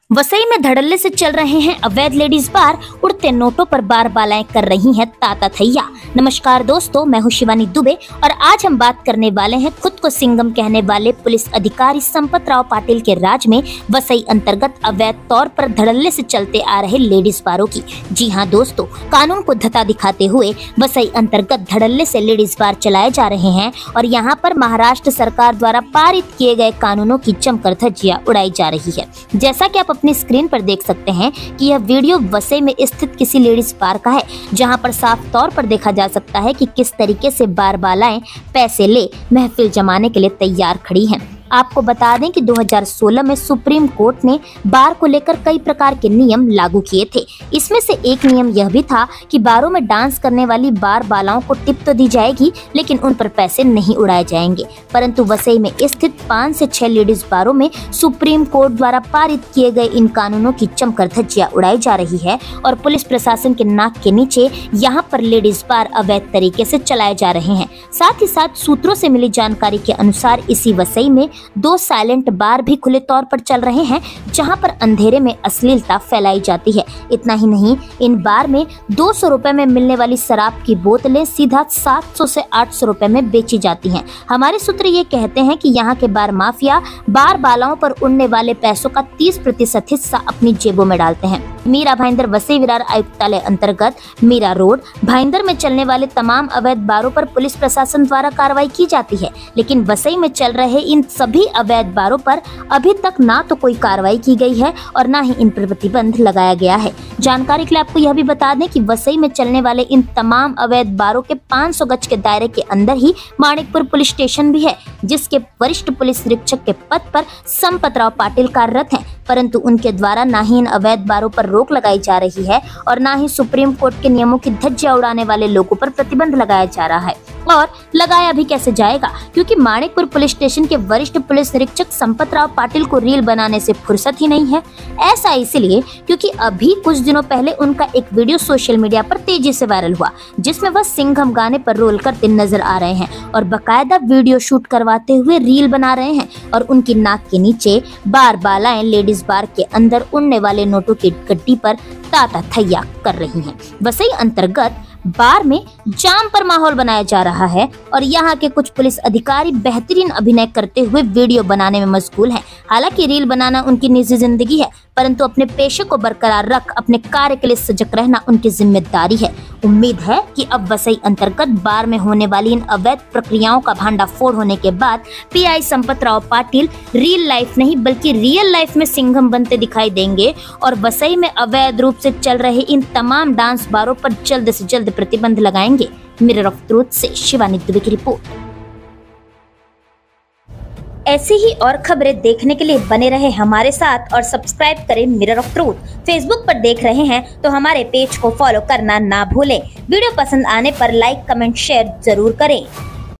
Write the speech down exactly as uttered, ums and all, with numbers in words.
वसई में धड़ल्ले से चल रहे हैं अवैध लेडीज बार, उड़ते नोटों पर बार बालाएं कर रही हैं ताता थैया। नमस्कार दोस्तों, मैं हूं शिवानी दुबे और आज हम बात करने वाले हैं खुद को सिंघम कहने वाले पुलिस अधिकारी संपत राव पाटिल के राज में वसई अंतर्गत अवैध तौर पर धड़ल्ले से चलते आ रहे लेडीज बारों की। जी हां दोस्तों, कानून को धता दिखाते हुए वसई अंतर्गत धड़ल्ले से लेडीज बार चलाए जा रहे हैं और यहां पर महाराष्ट्र सरकार द्वारा पारित किए गए कानूनों की जमकर धज्जियां उड़ाई जा रही है। जैसा कि आप अपनी स्क्रीन पर देख सकते हैं कि यह वीडियो वसई में स्थित किसी लेडीज बार का है, जहां पर साफ तौर पर देखा जा सकता है कि किस तरीके से बार बालाएं पैसे ले महफिल जमाने के लिए तैयार खड़ी हैं। आपको बता दें कि दो हज़ार सोलह में सुप्रीम कोर्ट ने बार को लेकर कई प्रकार के नियम लागू किए थे। इसमें से एक नियम यह भी था कि बारों में डांस करने वाली बार बालाओं को टिप तो दी जाएगी, लेकिन उन पर पैसे नहीं उड़ाए जाएंगे। परंतु वसई में स्थित पाँच से छह लेडीज बारों में सुप्रीम कोर्ट द्वारा पारित किए गए इन कानूनों की जमकर धज्जियां उड़ाई जा रही है और पुलिस प्रशासन के नाक के नीचे यहाँ पर लेडीज बार अवैध तरीके से चलाए जा रहे हैं। साथ ही साथ सूत्रों से मिली जानकारी के अनुसार इसी वसई में दो साइलेंट बार भी खुले तौर पर चल रहे हैं, जहां पर अंधेरे में अश्लीलता फैलाई जाती है। इतना ही नहीं, इन बार में दो सौ रुपए में मिलने वाली शराब की बोतलें सीधा सात सौ से आठ सौ रुपए में बेची जाती हैं। हमारे सूत्र ये कहते हैं कि यहाँ के बार माफिया बार बालाओं पर उड़ने वाले पैसों का तीस प्रतिशत हिस्सा अपनी जेबों में डालते हैं। मीरा भाईंदर वसई विरार आयुक्तालय अंतर्गत मीरा रोड भाईंदर में चलने वाले तमाम अवैध बारों पर पुलिस प्रशासन द्वारा कार्रवाई की जाती है, लेकिन वसई में चल रहे इन सभी अवैध बारों पर अभी तक ना तो कोई कार्रवाई की गई है और ना ही इन पर प्रतिबंध लगाया गया है। जानकारी के लिए आपको यह भी बता दें कि वसई में चलने वाले इन तमाम अवैध बारों के पाँच सौ गज के दायरे के अंदर ही माणिकपुर पुलिस स्टेशन भी है, जिसके वरिष्ठ पुलिस निरीक्षक के पद पर संपत राव पाटिल कार्यरत हैं। परंतु उनके द्वारा ना ही इन अवैध बारों पर रोक लगाई जा रही है और ना ही सुप्रीम कोर्ट के नियमों की धज्जियां उड़ाने वाले लोगों पर प्रतिबंध लगाया जा रहा है। और लगाया भी कैसे जाएगा, क्योंकि माणिकपुर पुलिस स्टेशन के वरिष्ठ पुलिस निरीक्षक संपत राव पाटिल को रील बनाने से फुर्सत ही नहीं है। ऐसा इसलिए क्योंकि अभी कुछ दिनों पहले उनका एक वीडियो सोशल मीडिया पर तेजी से वायरल हुआ, जिसमें वह सिंघम गाने पर रोल करते नजर आ रहे हैं और बकायदा वीडियो शूट करवाते हुए रील बना रहे हैं और उनकी नाक के नीचे बार बालाएं लेडीज बार के अंदर उड़ने वाले नोटों की गड्डी पर ताता थैया कर रही हैं। वसई अंतर्गत बार में जाम पर माहौल बनाया जा रहा है और यहाँ के कुछ पुलिस अधिकारी बेहतरीन अभिनय करते हुए वीडियो बनाने में मशगूल हैं। हालांकि रील बनाना उनकी निजी जिंदगी है, परंतु अपने पेशे को बरकरार रख अपने कार्य के लिए सजग रहना उनकी जिम्मेदारी है। उम्मीद है कि अब वसई अंतर्गत बार में होने वाली इन अवैध प्रक्रियाओं का भांडाफोड़ होने के बाद PI Sampat Rao Patil real life नहीं बल्कि रियल लाइफ में सिंघम बनते दिखाई देंगे और वसई में अवैध रूप से चल रहे इन तमाम डांस बारों पर जल्द से जल्द प्रतिबंध लगाएंगे। मिरर ऑफ ट्रूथ से शिवानी दुबे की रिपोर्ट। ऐसी ही और खबरें देखने के लिए बने रहे हमारे साथ और सब्सक्राइब करें मिरर ऑफ ट्रूथ। फेसबुक पर देख रहे हैं तो हमारे पेज को फॉलो करना ना भूलें। वीडियो पसंद आने पर लाइक, कमेंट, शेयर जरूर करें।